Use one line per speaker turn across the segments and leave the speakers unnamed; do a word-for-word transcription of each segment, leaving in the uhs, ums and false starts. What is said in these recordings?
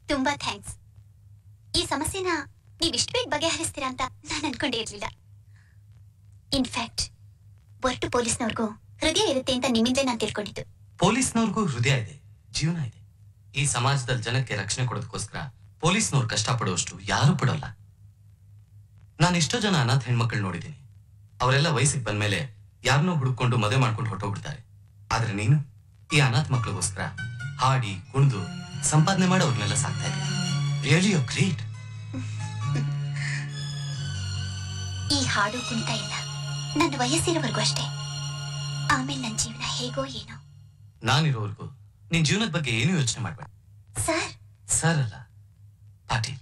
ತುಂಬಾ ಥ್ಯಾಂಕ್ಸ್. ಈ ಸಮಸ್ಯೆನ ನೀವಿಷ್ಟು ಬೇಗ ಬಗೆಹರಿಸ್ತೀರಾ ಅಂತ ನಾನು ಅನ್ಕೊಂಡೇ ಇರ್ಲಿಲ್ಲ. ಇನ್ಫ್ಯಾಕ್ಟ್ ಹೊರಟು ಪೊಲೀಸ್ನವ್ರಿಗೂ ಹೃದಯ ಇರುತ್ತೆ ಅಂತ ನಿಮ್ಮಿಂದಲೇ ನಾನು ತಿಳ್ಕೊಂಡಿದ್ದು.
ಪೊಲೀಸ್ನವ್ರಿಗೂ ಹೃದಯ ಇದೆ, ಜೀವನ ಇದೆ. ಈ ಸಮಾಜದಲ್ಲಿ ಜನಕ್ಕೆ ರಕ್ಷಣೆ ಕೊಡೋದಕ್ಕೋಸ್ಕರ ಪೊಲೀಸ್ನವ್ರು ಕಷ್ಟಪಡುವಷ್ಟು ಯಾರು ಪಡೋಲ್ಲ. ನಾನು ಎಷ್ಟೋ ಜನ ಅನಾಥ ಹೆಣ್ಮಕ್ಳು ನೋಡಿದ್ದೀನಿ. ಅವರೆಲ್ಲ ವಯಸ್ಸಿಗೆ ಬಂದ್ಮೇಲೆ ಯಾರನ್ನೋ ಹುಡುಕೊಂಡು ಮದುವೆ ಮಾಡ್ಕೊಂಡು ಹೊರಟೋಗ್ಬಿಡ್ತಾರೆ. ಆದ್ರೆ ನೀನು ಈ ಅನಾಥ ಮಕ್ಳಿಗೋಸ್ಕರ ಹಾಡಿ ಕುಣಿದು ಸಂಪಾದನೆ ಮಾಡಿ ಅವ್ರನ್ನೆಲ್ಲ ಸಾಕ್ತಾ ಇದ್ದೀನಿ. Really you great.
ಈ ಹಾಡು ಕುಣಿತ ಇಲ್ಲ ನನ್ನ ವಯಸ್ಸಿರೋವರೆಗೂ ಅಷ್ಟೇ. ಆಮೇಲೆ ನನ್ನ ಜೀವನ ಹೇಗೋ ಏನೋ.
ನಾನಿರೋವರೆಗೂ ನಿನ್ ಜೀವನದ ಬಗ್ಗೆ ಏನು ಯೋಚನೆ ಮಾಡ್ಬೇಡ.
ಸರ್
ಸರ್ ಅಲ್ಲ, ಪಾಟೀಲ್.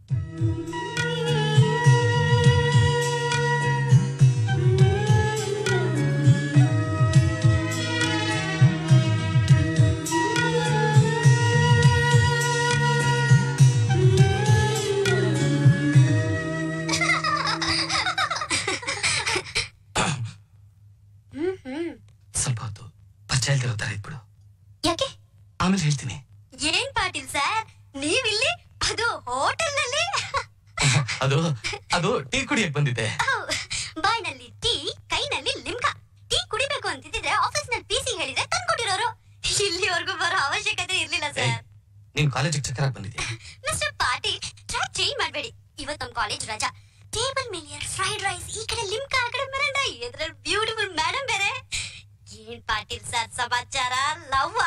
ಸ್ವಲ್ಪ ಹೊತ್ತು ಪರಿಚಯ ಇಲ್ದಿರೋ ತರ ಇದ್ಬಿಡು.
ಯಾಕೆ?
ಆಮೇಲೆ ಹೇಳ್ತೀನಿ.
ಏನ್ ಪಾಟೀಲ್ ಸರ್ ನೀವಿಲ್ಲಿ? ಅದು ಹೋಟೆಲ್ ನಲ್ಲಿ?
ಅದು ಅದು ಟೀ ಕುಡಿಯಕ್ ಬಂದಿದ್ದೆ.
ಬಾಯ್ನಲ್ಲಿ ಟೀ, ಕೈನಲ್ಲಿ ಲಿಮ್ಕಾ. ಟೀ ಕುಡಿಬೇಕು ಅಂತಿದ್ರೆ ಆಫೀಸ್ ನಲ್ಲಿ ಪಿಸಿ ಹೇಳಿದ್ರೆ ತಂದ್ಕೊಟ್ಟಿರೋರು. ಇಲ್ಲಿವರೆಗೂ ಬರೋ ಅವಶ್ಯಕತೆ ಇರ್ಲಿಲ್ಲ ಸರ್.
ನೀನ್ ಕಾಲೇಜಿಗೆ ಚಕ್ಕರಾಗಿ ಬಂದಿದ್ದೆ.
ಮಿಸ್ಟರ್ ಪಾಟೀಲ್ ಟ್ರ್ಯಾಕ್ ಚೇಂಜ್ ಮಾಡಬೇಡಿ. ಇವತ್ತು ನಮ್ಮ ಕಾಲೇಜ್ ರಜಾ. ಟೇಬಲ್ ಮೇಲೆ ಫ್ರೈಡ್ ರೈಸ್, ಈ ಕಡೆ ಲಿಮ್ಕಾ, ಆ ಕಡೆ ಮೆರಂಡಾ, ಎದ್ರಲ್ಲಿ ಬ್ಯೂಟಿಫುಲ್ ಮೇಡಮ್ ಬೇರೆ. ಏನ್ ಪಾಟೀಲ್ ಸರ್ ಸಮಾಚಾರ? ಲವ್ವಾ?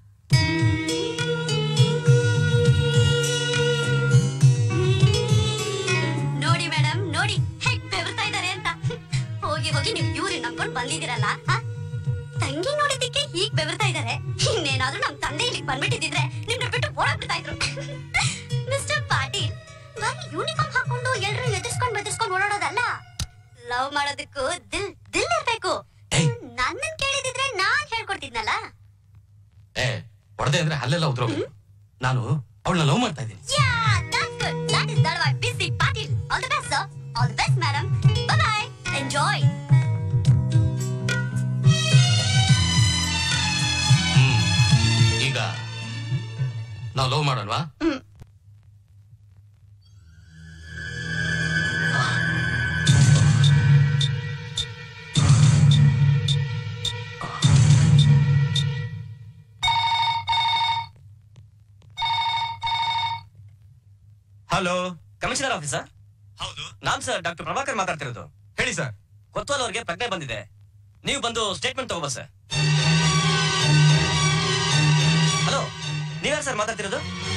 ನೋಡಿ ಮೇಡಮ್ ನೋಡಿ ಹೇಗ್ ಬೆವರ್ತಾ ಇದಾರೆ ಅಂತ. ಹೋಗಿ ಹೋಗಿ ನೀವು ಇವ್ರಿ ನಂಬ್ಕೊಂಡು ಬಂದಿದ್ದೀರಲ್ಲ, ತಂಗಿ ನೋಡಿದ್ದಕ್ಕೆ ಹೀಗ್ ಬೆವರ್ತಾ ಇದಾರೆ. ಇನ್ನೇನಾದ್ರೂ ನಮ್ ತಂದೆ ಇಲ್ಲಿಗೆ ಬಂದ್ಬಿಟ್ಟಿದ್ರೆ ನಿಮ್ನ ಬಿಟ್ಟು ಓಡಾಡ್ಬಿಡ್ತಾ ಇದ್ರು. ಮಿಸ್ಟರ್ ಪಾಟೀಲ್ ಬರೀ ಯೂನಿಫಾರ್ಮ್ ಹಾಕೊಂಡು ಎಲ್ರು ಎದುರ್ಸ್ಕೊಂಡ್ ಬೆದರ್ಸ್ಕೊಂಡ್ ಓಡಾಡೋದಲ್ಲ, ಲವ್ ಮಾಡೋದಕ್ಕೂ ದಿಲ್ ದಿಲ್ ಇರ್ಬೇಕು. ನನ್ನನ್ ಕೇಳಿದಿದ್ರೆ ನಾನ್ ಹೇಳ್ಕೊಡ್ತಿದ್ನಲ್ಲ.
ಏ ಹೊಡೆದೆ ಅಂದ್ರೆ ಅಲ್ಲೆಲ್ಲ ಉದ್ರೋಗ್ಬೇಕು. ನಾನು ಅವಳನ್ನ ಲವ್ ಮಾಡ್ತಾ ಇದ್ದೀನಿ.
Yeah that's good. That is Dalavai BC Patil. All the best sir. All the best madam. Bye bye. Enjoy.
Hmm ಈಗ ನಾವು ಲವ್ ಮಾಡೋಣವಾ?
Hello, commissioner officer?
ಹೌದು,
ನಾನ್ ಸರ್ ಡಾಕ್ಟರ್ ಪ್ರಭಾಕರ್ ಮಾತಾಡ್ತಿರೋದು.
ಹೇಳಿ ಸರ್.
ಕೊತ್ವಾಲ್ ಅವ್ರಿಗೆ ಪ್ರಜ್ಞೆ ಬಂದಿದೆ, ನೀವು ಬಂದು ಸ್ಟೇಟ್ಮೆಂಟ್ ತಗೋಬ ಸರ್. ಹಲೋ, ನೀವ್ಯಾರು ಸರ್ ಮಾತಾಡ್ತಿರೋದು?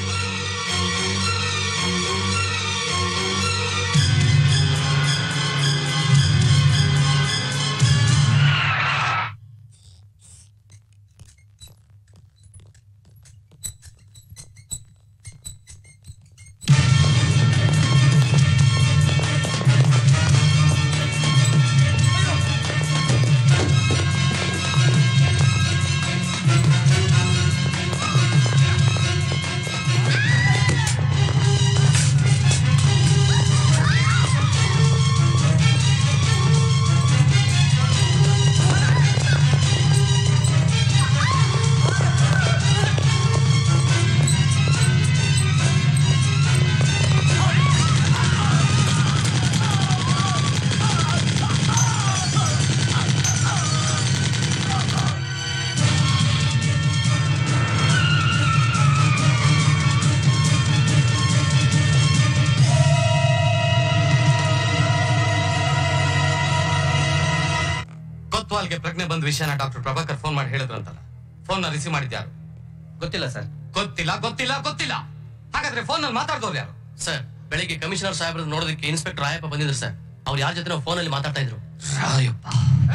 ಪ್ರಜ್ಞೆ ಬಂದ ವಿಷಯನ ಡಾಕ್ಟರ್ ಪ್ರಭಾಕರ್ ಫೋನ್ ಮಾಡಿ ಹೇಳಿದ್ರಂತಲ್ಲ, ಫೋನ್ ನ ರಿಸೀವ್ ಮಾಡಿದ್ಯಾರು?
ಗೊತ್ತಿಲ್ಲ ಸರ್.
ಗೊತ್ತಿಲ್ಲ ಗೊತ್ತಿಲ್ಲ ಗೊತ್ತಿಲ್ಲ ಹಾಗಾದ್ರೆ ಫೋನ್ ನಲ್ಲಿ ಮಾತಾಡ್ದವ್ರು ಯಾರು?
ಸರ್, ಬೆಳಿಗ್ಗೆ ಕಮಿಷನರ್ ಸಾಹೇಬ್ರನ್ನ ನೋಡೋದಕ್ಕೆ ಇನ್ಸ್ಪೆಕ್ಟರ್ ರಾಯಪ್ಪ ಬಂದಿದ್ರು ಸರ್. ಅವ್ರು ಯಾರ ಜೊತೆ ಫೋನ್ ಅಲ್ಲಿ ಮಾತಾಡ್ತಾ ಇದ್ರು.
ರಾಯಪ್ಪ?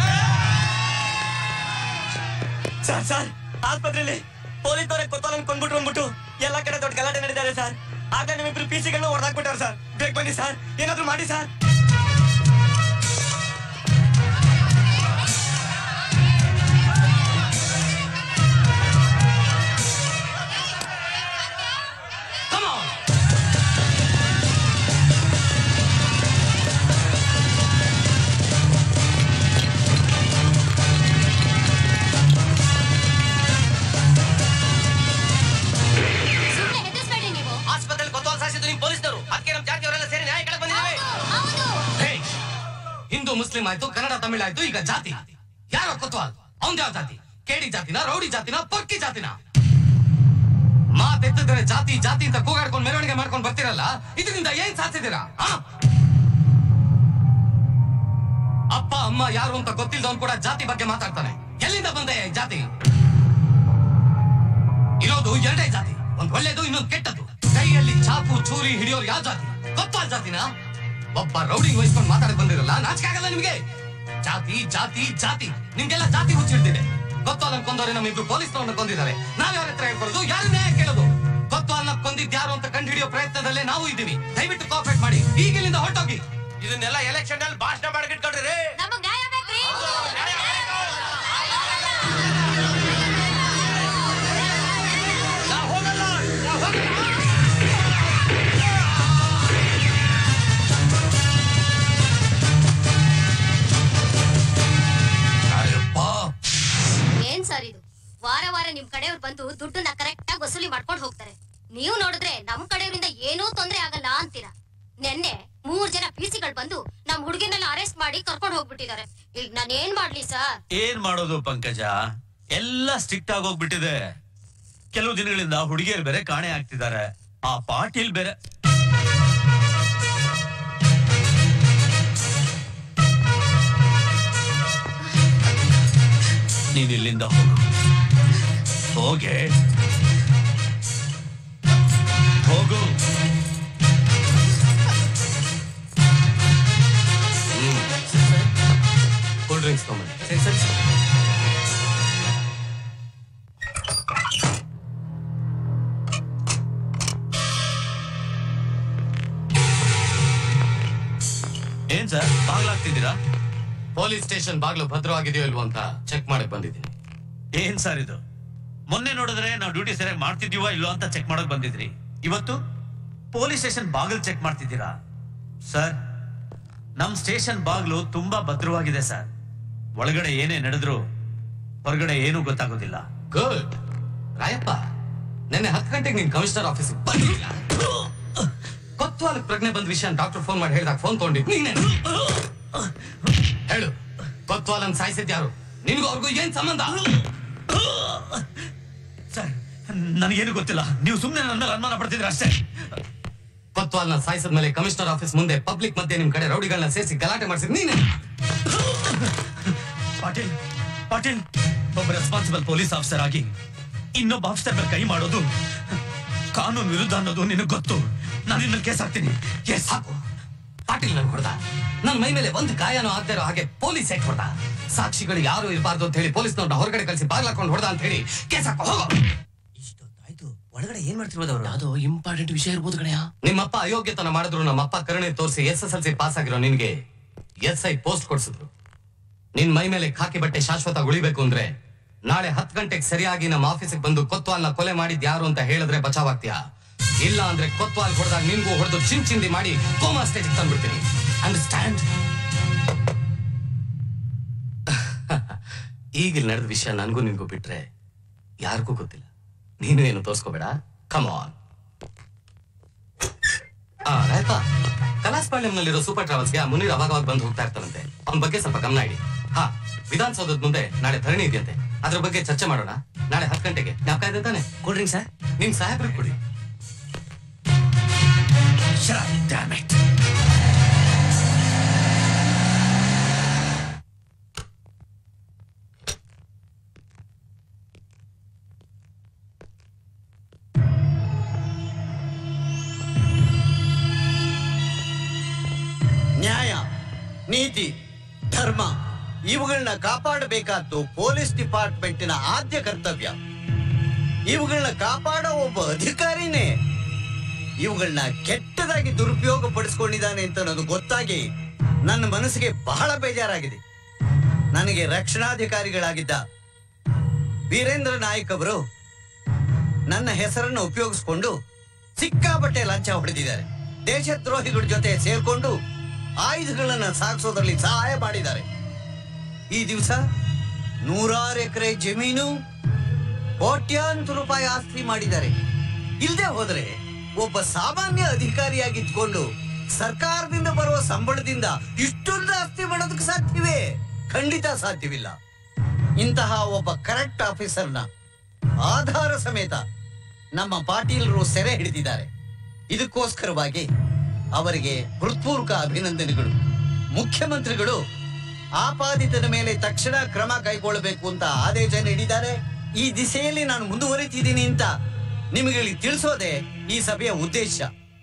ಸರ್ ಸರ್ ಆಸ್ಪತ್ರೆಯಲ್ಲಿ ಪೊಲೀಸವರೇ ಕೊತ್ತೋಲನ್ನು ಕೊಂಡ್ಬಿಟ್ರು ಅಂದ್ಬಿಟ್ಟು ಎಲ್ಲಾ ಕಡೆ ದೊಡ್ಡ ಗಲಾಟೆ ನಡೀತಾರೆ ಸರ್. ಆಗ ನಿಮ್ಮಿಬ್ರು ಪಿ ಸಿಗಳನ್ನ ಹೊಡೆದಾಕ್ಬಿಟ್ಟಾರೆ ಸರ್. ಬೇಗ ಬನ್ನಿ ಸರ್, ಏನಾದ್ರು ಮಾಡಿ ಸರ್.
ಹಿಂದೂ ಮುಸ್ಲಿಂ ಆಯ್ತು, ಕನ್ನಡ ತಮಿಳ್ ಆಯ್ತು, ಈಗ ಜಾತಿ. ಯಾರೋ ಕೊತ್ವಾಲ್, ಅವನ್ ಯಾವ ಜಾತಿ? ಕೇಡಿ ಜಾತಿನ, ರೌಡಿ ಜಾತಿನ, ಪಕ್ಕಿ ಜಾತಿನ? ಮಾತೆತ್ತಿದ್ರೆ ಜಾತಿ ಜಾತಿ ಅಂತ ಕೂಗಾಡ್ಕೊಂಡು ಮೆರವಣಿಗೆ ಮಾಡ್ಕೊಂಡು ಬರ್ತಿರಲ್ಲ, ಇದರಿಂದ ಏನ್ ಸಾಧಿಸಿದೀರಾ? ಅಪ್ಪ ಅಮ್ಮ ಯಾರು ಅಂತ ಗೊತ್ತಿಲ್ದವನ್ ಕೂಡ ಜಾತಿ ಬಗ್ಗೆ ಮಾತಾಡ್ತಾನೆ. ಎಲ್ಲಿಂದ ಬಂದೆ ಜಾತಿ? ಇರೋದು ಎರಡೇ ಜಾತಿ, ಒಂದ್ ಒಳ್ಳೇದು, ಇನ್ನೊಂದು ಕೆಟ್ಟದ್ದು. ಕೈಯಲ್ಲಿ ಚಾಪು ಚೂರಿ ಹಿಡಿಯೋರು ಯಾವ ಜಾತಿ? ಕೊತ್ವಾಲ್ ಜಾತಿನ? ಒಬ್ಬ ರೌಡಿ ವಹಿಸ್ಕೊಂಡು ಮಾತಾಡಕ್ ಬಂದಿರಲ್ಲ, ನಾಚಿಕೆ ಆಗಲ್ಲ ನಿಮ್ಗೆ? ಜಾತಿ ಜಾತಿ ಜಾತಿ, ನಿಮ್ಗೆಲ್ಲ ಜಾತಿ ಹುಚ್ಚಿಡ್ತಿದೆ. ಕೊತ್ವಾಲ್ನ ಕೊಂದವ್ರೆ ನಮ್ಮಿಬ್ರು ಪೊಲೀಸ್ನವ್ರನ್ನ ಕೊಂದಿದ್ದಾರೆ. ನಾವ್ ಯಾರ ಹತ್ರ ಹೇಳ್ಕೊಡೋದು? ಯಾರು ನ್ಯಾಯ ಕೇಳೋದು? ಕೊತ್ವಾಲ್ನ ಕೊಂದಿದ್ ಯಾರು ಅಂತ ಕಂಡು ಹಿಡಿಯೋ ಪ್ರಯತ್ನದಲ್ಲೇ ನಾವು ಇದ್ದೀವಿ. ದಯವಿಟ್ಟು ಕೋಆಪರೇಟ್ ಮಾಡಿ, ಈಗ ಇಲ್ಲಿಂದ ಹೊರಟೋಗಿ.
ಇದನ್ನೆಲ್ಲ ಎಲೆಕ್ಷನ್ ಅಲ್ಲಿ ಭಾಷಣ ಮಾಡಕಿಟ್ಕೊಳ್ರಿ.
ನಮಗ್ ನ್ಯಾಯ ಬೇಕ್ರಿ. ಏನ್ ಸರ್ ಇದು? ವಾರ ವಾರ ನಿಮ್ ಕಡೆಯವ್ರು ಬಂದು ದುಡ್ಡನ್ನ ಕರೆಕ್ಟ್ ಆಗಿ ವಸೂಲಿ ಮಾಡ್ಕೊಂಡು ಹೋಗ್ತಾರೆ. ನೀವು ನೋಡಿದ್ರೆ ನಮ್ ಕಡೆಯವರಿಂದ ಏನೂ ತೊಂದ್ರೆ ಆಗಲ್ಲ ಅಂತೀರಾ. ನೆನ್ನೆ ಮೂರ್ ಜನ ಪಿಸಿಗಳು ಬಂದು ನಮ್ ಹುಡುಗಿನೆಲ್ಲ ಅರೆಸ್ಟ್ ಮಾಡಿ ಕರ್ಕೊಂಡು ಹೋಗ್ಬಿಟ್ಟಿದ್ದಾರೆ. ಈಗ ನಾನು ಏನ್ ಮಾಡ್ಲಿ ಸರ್?
ಏನ್ ಮಾಡೋದು ಪಂಕಜ, ಎಲ್ಲ ಸ್ಟ್ರಿಕ್ಟ್ ಆಗೋಗ್ಬಿಟ್ಟಿದೆ. ಕೆಲವು ದಿನಗಳಿಂದ ಹುಡುಗಿಯರು ಬೇರೆ ಕಾಣೆ ಆಗ್ತಿದ್ದಾರೆ. ಆ ಪಾಟೀಲ್ ಬೇರೆ ನೀನ್ ಇಲ್ಲಿಂದ ಹೋಗು. ಹೋಗೆ ಹೋಗು.
ಕೂಲ್ ಡ್ರಿಂಕ್ಸ್ ತಗೊಂಬನ್ನಿ.
ಏನ್ ಸರ್ ಬಾಗ್ಲಾಗ್ತಿದ್ದೀರಾ?
ಪೊಲೀಸ್ ಸ್ಟೇಷನ್ ಬಾಗ್ಲು ಭದ್ರವಾಗಿದೆಯೋ ಇಲ್ವೋ ಅಂತ ಚೆಕ್ ಮಾಡಕ್ ಬಂದಿದ್ದೀನಿ.
ಏನ್ ಸರ್ ಇದು? ಮೊನ್ನೆ ನೋಡಿದ್ರೆ ನಾವು ಡ್ಯೂಟಿ ಸರಿಯಾಗಿ ಮಾಡ್ತಿದೀವ ಇಲ್ಲೋ ಅಂತ ಚೆಕ್ ಮಾಡಕ್ ಬಂದಿದ್ರಿ. ಇವತ್ತು ಪೊಲೀಸ್ ಸ್ಟೇಷನ್ ಬಾಗಿಲು ಚೆಕ್ ಮಾಡ್ತಿದ್ದೀರಾ? ಸರ್, ನಮ್ ಸ್ಟೇಷನ್ ಬಾಗ್ಲು ತುಂಬಾ ಭದ್ರವಾಗಿದೆ ಸರ್. ಒಳಗಡೆ ಏನೇ ನಡೆದ್ರು ಹೊರಗಡೆ ಏನೂ ಗೊತ್ತಾಗೋದಿಲ್ಲ.
ಗುಡ್. ರಾಯಪ್ಪ, ನೆನ್ನೆ ಹತ್ತು ಗಂಟೆಗೆ ನೀನ್ ಕಮಿಷನರ್ ಆಫೀಸ್ ಬಂದಿಲ್ಲ. ಕೊತ್ವಾಲ್ ಪ್ರಜ್ಞೆ ಬಂದ ವಿಷಯ ಡಾಕ್ಟರ್ ಫೋನ್ ಮಾಡಿ ಹೇಳಿದಾಗ ಫೋನ್ ತಗೊಂಡಿದ್ದು ನೀನೇ. ಹೇಳು, ಕೊತ್ವಾಲನ್ ಸಾಯಿಸಿದ್ ಯಾರು? ನಿನ್ಗೂ ಅವ್ರಿಗೂ ಏನ್ ಸಂಬಂಧ?
ಸರ್, ನನಗೇನು ಗೊತ್ತಿಲ್ಲ. ನೀವು ಸುಮ್ಮನೆ ನನ್ನ ಮೇಲೆ ಅನುಮಾನ ಪಡ್ತಿದ್ರೆ ಅಷ್ಟೇ.
ಕೊತ್ವಾಲ್ನ ಸಾಯಿಸಿದ ಮೇಲೆ ಕಮಿಷನರ್ ಆಫೀಸ್ ಮುಂದೆ ಪಬ್ಲಿಕ್ ಮಧ್ಯೆ ನಿಮ್ ಕಡೆ ರೌಡಿಗಳನ್ನ ಸೇರಿಸಿ ಗಲಾಟೆ ಮಾಡಿಸಿದ್ ನೀನೇ.
ಪಾಟೀಲ್ ಪಾಟೀಲ್ ಒಬ್ಬ ರೆಸ್ಪಾನ್ಸಿಬಲ್ ಪೊಲೀಸ್ ಆಫೀಸರ್ ಆಗಿ ಇನ್ನೊಬ್ಬ ಆಫೀಸರ್ ಮೇಲೆ ಕೈ ಮಾಡೋದು ಕಾನೂನು ವಿರುದ್ಧ ಅನ್ನೋದು ನಿನಗೆ ಗೊತ್ತು. ನಾನು ಇನ್ಮೇಲೆ ಕೇಸ್ ಹಾಕ್ತೀನಿ. ಕೇಸ್
ಹಾಕು. ಪಾಟೀಲ್ ನನ್ ಹೊಡೆದ, ನನ್ ಮೈ ಮೇಲೆ ಒಂದು ಗಾಯನೂ ಆಗದೆ ಇರೋ ಹಾಗೆ ಪೊಲೀಸ್ ಏಟ್ ಹೊಡೆದ. ಸಾಕ್ಷಿಗಳು ಯಾರು ಇರಬಾರ್ದು ಅಂತ ಹೇಳಿ ಪೊಲೀಸ್ನವ್ರನ್ನ ಹೊರಗಡೆ ಕಳಿಸಿ ಬಾಗ್ಲಾಕೊಂಡು ಹೊಡೆದ ಅಂತ ಹೇಳಿ ಕೇಸ್ ಹಾಕೋ. ಹೋಗೋ.
ಇಷ್ಟೊತ್ತಾಯ್ತು, ಒಳಗಡೆ ಏನ್ ಮಾಡ್ತಿರೋದು ಅವರು?
ಯಾವ್ದೋ ಇಂಪಾರ್ಟೆಂಟ್ ವಿಷಯ ಇರ್ಬೋದು ಕಣಯ್ಯ.
ನಿಮ್ಮಪ್ಪ ಅಯೋಗ್ಯತನ ಮಾಡಿದ್ರು ನಮ್ಮಪ್ಪ ಕರುಣೆ ತೋರಿಸಿ S S L C pass ಆಗಿರೋ ನಿನ್ಗೆ ಎಸ್ ಐ ಪೋಸ್ಟ್ ಕೊಡ್ಸಿದ್ರು. ನಿನ್ ಮೈ ಮೇಲೆ ಖಾಕಿ ಬಟ್ಟೆ ಶಾಶ್ವತ ಉಳಿಬೇಕು ಅಂದ್ರೆ ನಾಳೆ ಹತ್ತು ಗಂಟೆಗೆ ಸರಿಯಾಗಿ ನಮ್ಮ ಆಫೀಸಿಗೆ ಬಂದು ಕೊತ್ವಾಲ್ನ ಕೊಲೆ ಮಾಡಿದ್ ಯಾರು ಅಂತ ಹೇಳಿದ್ರೆ ಬಚಾವಾಗ್ತೀಯಾ. ಇಲ್ಲ ಅಂದ್ರೆ ಕೊತ್ವಾಲ್ ಹೊಡೆದಾಗ ನಿನ್ಗೂ ಹೊಡೆದು ಚಿನ್ ಚಿಂದಿ ಮಾಡಿ ಕೋಮಾ ಸ್ಟೇಜಿಗೆ ತಂದ್ಬಿಡ್ತೀನಿ. ಅಂಡರ್ಸ್ಟ್ಯಾಂಡ್? ಈಗ ಇಲ್ಲಿ ನಡೆದ ವಿಷಯ ನನ್ಗೂ ನಿನ್ಗೂ ಬಿಟ್ರೆ ಯಾರಿಗೂ ಗೊತ್ತಿಲ್ಲ. ನೀನು ಏನು ತೋರ್ಸ್ಕೋಬೇಡ. Come on. ಆ ರಾಯಪ್ಪ, ಕಲಾಸ್ಪಾಳ್ಯಂನಲ್ಲಿರೋ ಸೂಪರ್ ಟ್ರಾವೆಲ್ಸ್ಗೆ ಮುನೀರ್ ಅವಾಗವಾಗ ಬಂದು ಹೋಗ್ತಾ ಇರ್ತಾರಂತೆ. ಅವನ ಬಗ್ಗೆ ಸ್ವಲ್ಪ ಗಮನ ಇಡಿ. ಹಾ, ವಿಧಾನಸೌಧದ ಮುಂದೆ ನಾಳೆ ಧರಣಿ ಇದೆಯಂತೆ. ಅದ್ರ ಬಗ್ಗೆ ಚರ್ಚೆ ಮಾಡೋಣ ನಾಳೆ ಹತ್ತು ಗಂಟೆಗೆ. ಜ್ಞಾಪಕ ಇದೆ ತಾನೆ?
Cool drink sir.
ನಿಮ್ ಸಾಹೇಬ್ರಿಗೆ ಕೊಡಿ.
Damn it.
ನ್ಯಾಯ, ನೀತಿ, ಧರ್ಮ ಇವುಗಳನ್ನ ಕಾಪಾಡಬೇಕಾದ್ದು ಪೊಲೀಸ್ ಡಿಪಾರ್ಟ್ಮೆಂಟಿನ ಆದ್ಯ ಕರ್ತವ್ಯ. ಇವುಗಳನ್ನ ಕಾಪಾಡೋ ಒಬ್ಬ ಅಧಿಕಾರಿನೇ ಇವುಗಳನ್ನ ಕೆಟ್ಟದಾಗಿ ದುರುಪಯೋಗ ಪಡಿಸ್ಕೊಂಡಿದ್ದಾನೆ ಅಂತ ಅನ್ನೋದು ಗೊತ್ತಾಗಿ ನನ್ನ ಮನಸ್ಸಿಗೆ ಬಹಳ ಬೇಜಾರಾಗಿದೆ. ನನಗೆ ರಕ್ಷಣಾಧಿಕಾರಿಗಳಾಗಿದ್ದ ವೀರೇಂದ್ರ ನಾಯ್ಕ್ ಅವರು ನನ್ನ ಹೆಸರನ್ನು ಉಪಯೋಗಿಸಿಕೊಂಡು ಸಿಕ್ಕಾಪಟ್ಟೆ ಲಂಚ ಹೊಡೆದಿದ್ದಾರೆ. ದೇಶದ್ರೋಹಿಗಳ ಜೊತೆ ಸೇರ್ಕೊಂಡು ಆಯುಧಗಳನ್ನ ಸಾಗಿಸೋದ್ರಲ್ಲಿ ಸಹಾಯ ಮಾಡಿದ್ದಾರೆ. ಈ ದಿವಸ ನೂರಾರು ಎಕರೆ ಜಮೀನು, ಕೋಟ್ಯಾಂತರ ರೂಪಾಯಿ ಆಸ್ತಿ ಮಾಡಿದ್ದಾರೆ. ಇಲ್ಲದೆ ಹೋದ್ರೆ ಒಬ್ಬ ಸಾಮಾನ್ಯ ಅಧಿಕಾರಿಯಾಗಿದ್ಕೊಂಡು ಸರ್ಕಾರದಿಂದ ಬರುವ ಸಂಬಳದಿಂದ ಇಷ್ಟೊಂದು ಆಸ್ತಿ ಮಾಡೋದಕ್ಕೆ ಸಾಧ್ಯವೇ? ಖಂಡಿತ ಸಾಧ್ಯವಿಲ್ಲ. ಇಂತಹ ಒಬ್ಬ ಕರೆಕ್ಟ್ ಆಫೀಸರ್ನ ಆಧಾರ ಸಮೇತ ನಮ್ಮ ಪಾಟೀಲರು ಸೆರೆ ಹಿಡಿದಿದ್ದಾರೆ. ಇದಕ್ಕೋಸ್ಕರವಾಗಿ ಅವರಿಗೆ ಹೃತ್ಪೂರ್ವಕ ಅಭಿನಂದನೆಗಳು. ಮುಖ್ಯಮಂತ್ರಿಗಳು ಆಪಾದಿತನ ಮೇಲೆ ತಕ್ಷಣ ಕ್ರಮ ಕೈಗೊಳ್ಳಬೇಕು ಅಂತ ಆದೇಶ ನೀಡಿದ್ದಾರೆ. ಈ ದಿಸೆಯಲ್ಲಿ ನಾನು ಮುಂದುವರಿತಿದ್ದೀನಿ ಅಂತ ನಿಮಗೆ ತಿಳಿಸೋದೇ ಈ ಸಭೆಯ ಉದ್ದೇಶ.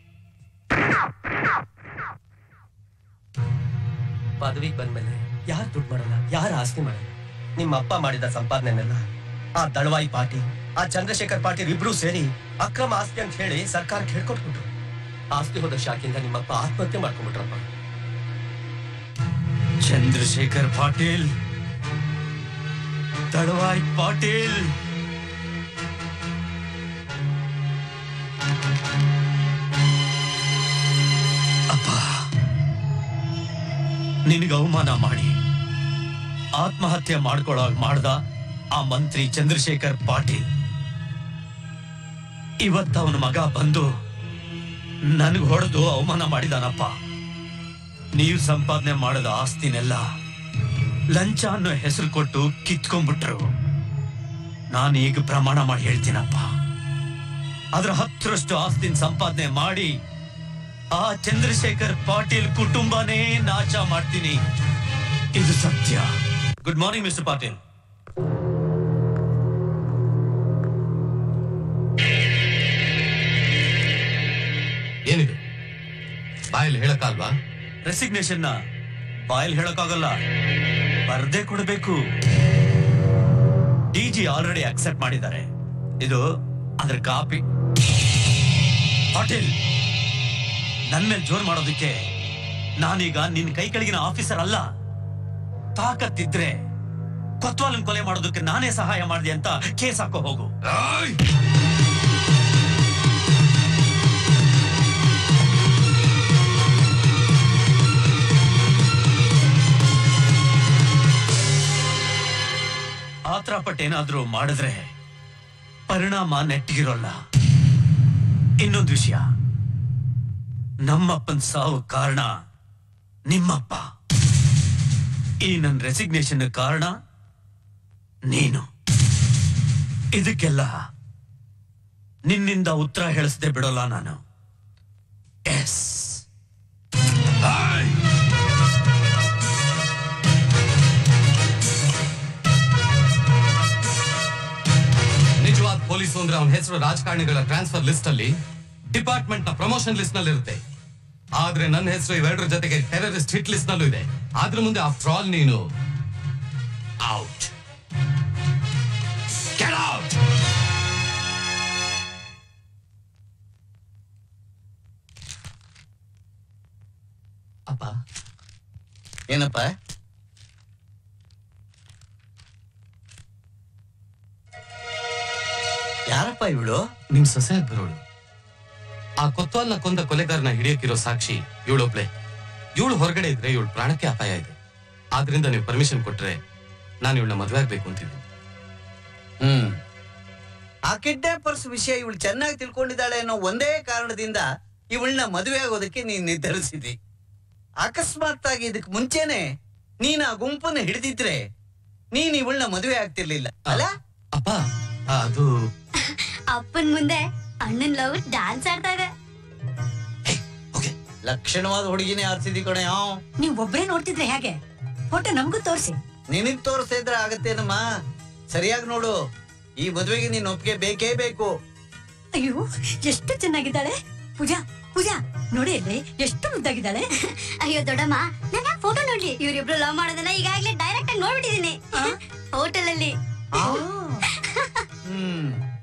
ಪದವಿಗೆ ಬಂದ್ಮೇಲೆ ಯಾರು ದುಡ್ಡು ಮಾಡಲ್ಲ, ಯಾರು ಆಸ್ತಿ ಮಾಡಲ್ಲ. ನಿಮ್ಮ ಅಪ್ಪ ಮಾಡಿದ ಸಂಪಾದನೆನೆಲ್ಲ ಆ ದಳವಾಯಿ ಪಾಟೀಲ್, ಆ ಚಂದ್ರಶೇಖರ್ ಪಾಟೀಲ್ ಇಬ್ರು ಸೇರಿ ಅಕ್ರಮ ಆಸ್ತಿ ಅಂತ ಹೇಳಿ ಸರ್ಕಾರಕ್ಕೆ ಹೇಳ್ಕೊಟ್ಬಿಟ್ರು. ಆಸ್ತಿ ಹೋದ ಶಾಖೆಯಿಂದ ನಿಮ್ಮಪ್ಪ ಆತ್ಮಹತ್ಯೆ ಮಾಡ್ಕೊಂಡ್ಬಿಟ್ರಪ್ಪ.
ಚಂದ್ರಶೇಖರ್ ಪಾಟೀಲ್, ದಳವಾಯಿ ಪಾಟೀಲ್, ಅಪ್ಪ ನಿನಗೆ ಅವಮಾನ ಮಾಡಿ ಆತ್ಮಹತ್ಯೆ ಮಾಡ್ಕೊಳ್ಳಾಗ ಮಾಡ್ದ ಆ ಮಂತ್ರಿ ಚಂದ್ರಶೇಖರ್ ಪಾಟೀಲ್ ಇವತ್ತ ಅವನ ಮಗ ಬಂದು ನನಗೆ ಹೊಡೆದು ಅವಮಾನ ಮಾಡಿದಾನಪ್ಪ. ನೀವು ಸಂಪಾದನೆ ಮಾಡದ ಆಸ್ತಿನೆಲ್ಲ ಲಂಚ ಅನ್ನೋ ಹೆಸರು ಕೊಟ್ಟು ಕಿತ್ಕೊಂಡ್ಬಿಟ್ರು. ನಾನು ಈಗ ಪ್ರಮಾಣ ಮಾಡಿ ಹೇಳ್ತೀನಪ್ಪ, ಅದ್ರ ಹತ್ತರಷ್ಟು ಆಸ್ತಿನ ಸಂಪಾದನೆ ಮಾಡಿ ಆ ಚಂದ್ರಶೇಖರ್ ಪಾಟೀಲ್ ಕುಟುಂಬನೇ ನಾಶ ಮಾಡ್ತೀನಿ. ಇದು ಸತ್ಯ. Good morning mister Patil.
ಏನಿದು ಬಾಯಲ್ಲಿ ಹೇಳಕ್ಕಾಲ್ವಾ?
ರೆಸಿಗ್ನೇಷನ್ ನ ಬಾಯಲ್ಲಿ ಹೇಳಕ್ಕಾಗಲ್ಲ, ಬರ್ದೇ ಕೊಡಬೇಕು. ಡಿಜಿ ಆಲ್ರೆಡಿ ಅಕ್ಸೆಪ್ಟ್ ಮಾಡಿದ್ದಾರೆ. ಇದು ಅದ್ರ ಕಾಪಿ. ಪಾಟೀಲ್, ನನ್ ಮೇಲೆ ಜೋರ್ ಮಾಡೋದಕ್ಕೆ ನಾನೀಗ ನಿನ್ ಕೈ ಕೆಳಗಿನ ಆಫೀಸರ್ ಅಲ್ಲ. ತಾಕತ್ತಿದ್ರೆ ಕೊತ್ವಾಲನ್ ಕೊಲೆ ಮಾಡೋದಕ್ಕೆ ನಾನೇ ಸಹಾಯ ಮಾಡಿದೆ ಅಂತ ಕೇಸ್ ಹಾಕೋ ಹೋಗು. ಆತರ ಪಟ್ಟೇನಾದ್ರೂ ಮಾಡಿದ್ರೆ ಪರಿಣಾಮ ನೆಟ್ಟಿಗಿರೋಲ್ಲ. ಇನ್ನೊಂದು ವಿಷಯ, ನಮ್ಮಪ್ಪನ ಸಾವು ಕಾರಣ ನಿಮ್ಮಪ್ಪ. ಈ ನನ್ನ ರೆಸಿಗ್ನೇಷನ್ ಕಾರಣ ನೀನು. ಇದಕ್ಕೆಲ್ಲ ನಿನ್ನಿಂದ ಉತ್ತರ ಹೇಳಿಸದೆ ಬಿಡೋಲ್ಲ ನಾನು. ಎಸ್,
ನಿಜವಾದ ಪೊಲೀಸು ಅಂದ್ರೆ ಅವನ ಹೆಸರು ರಾಜಕಾರಣಿಗಳ ಟ್ರಾನ್ಸ್ಫರ್ ಲಿಸ್ಟ್ ಅಲ್ಲಿ, ಡಿಪಾರ್ಟ್ಮೆಂಟ್ ನ ಪ್ರಮೋಷನ್ ಲಿಸ್ಟ್ ನಲ್ಲಿ ಇರುತ್ತೆ. ಆದ್ರೆ ನನ್ನ ಹೆಸರು ಇವೆರಡರ ಜೊತೆಗೆ ಟೆರರಿಸ್ಟ್ ಹಿಟ್ ಲಿಸ್ಟ್ ನಲ್ಲೂ ಇದೆ. ಆದ್ರ ಮುಂದೆ ಆಫ್ಟರ್ ಆಲ್ ನೀನು ಔಟ್. Get out. ಅಪ್ಪ.
ಏನಪ್ಪ? ಯಾರಪ್ಪ ಇವಳು?
ನಿಮ್ ಸೊಸೆ ಬರೋಳು. ಆ ಕೊತ್ವಾಲ್ನ ಕೊಂದ ಕೊಲೆಗಾರನ ಹಿಡಿಯಕ್ಕಿರೋ ಸಾಕ್ಷಿ ಇವಳೊಬ್ಳೆ. ಇವಳು ಹೊರಗಡೆ ಇದ್ರೆ ಇವಳು ಪ್ರಾಣಕ್ಕೆ ಅಪಾಯ ಇದೆ. ಆದ್ರಿಂದ ನೀವು ಪರ್ಮಿಷನ್ ಕೊಟ್ರೆ ನಾನು ಇವಳನ್ನ ಮದುವೆ ಆಗ್ಬೇಕು ಅಂತಿದ್ದೀನಿ.
ಹ್ಮ್ ಆ ಕಿಡ್ನಾಪರ್ಸ್ ವಿಷಯ ಇವಳು ಚೆನ್ನಾಗಿ ತಿಳ್ಕೊಂಡಿದ್ದಾಳೆ ಅನ್ನೋ ಒಂದೇ ಕಾರಣದಿಂದ ಇವಳನ್ನ ಮದುವೆ ಆಗೋದಕ್ಕೆ ನೀನ್ ನಿರ್ಧರಿಸಿದಿ. ಅಕಸ್ಮಾತ್ ಆಗಿ ಇದಕ್ ಮುಂಚೆನೆ ನೀನ್ ಆ ಗುಂಪನ್ನ ಹಿಡಿದಿದ್ರೆ ನೀನ್ ಇವಳನ್ನ ಮದುವೆ ಆಗ್ತಿರ್ಲಿಲ್ಲ ಅಲ್ಲ?
ಅಪ್ಪ, ಅದು
ಅಪ್ಪನ್ ಮುಂದೆ ಅಣ್ಣನ್ ಲವ್ ಡ್ಯಾನ್ಸ್ ಆಡ್ತಾ ಇದೆ.
ಲಕ್ಷಣವಾದ ಹುಡುಗಿನೇ ಆರ್ಸಿದಿ ಕಣೆ.
ನೀವ್ ಒಬ್ರೇ ನೋಡ್ತಿದ್ರೆ ಹೇಗೆ? ಫೋಟೋ ನಮಗೂ ತೋರಿಸಿ.
ನಿನಗ್ ತೋರಿಸಿದ್ರೆ ಆಗತ್ತೇನಮ್ಮ? ಸರಿಯಾಗಿ ನೋಡು, ಈ ಮದುವೆಗೆ ನೀನ್ ಒಪ್ಪಿಗೆ ಬೇಕೇ ಬೇಕು.
ಅಯ್ಯೋ, ಎಷ್ಟು ಚೆನ್ನಾಗಿದ್ದಾಳೆ. ಪೂಜಾ ಪೂಜಾ ನೋಡಿ ಅಲ್ಲಿ ಎಷ್ಟು ಮುದ್ದಾಗಿದ್ದಾಳೆ.
ಅಯ್ಯೋ ದೊಡ್ಡಮ್ಮ, ನಾನು ಫೋಟೋ ನೋಡ್ಲಿ. ಇವ್ರಿಬ್ರು ಲವ್ ಮಾಡೋದನ್ನ ಈಗಾಗ್ಲೇ ಡೈರೆಕ್ಟ್ ಆಗಿ ನೋಡ್ಬಿಟ್ಟಿದೀನಿ ಹೋಟೆಲ್ ಅಲ್ಲಿ.
ಹ್ಮ್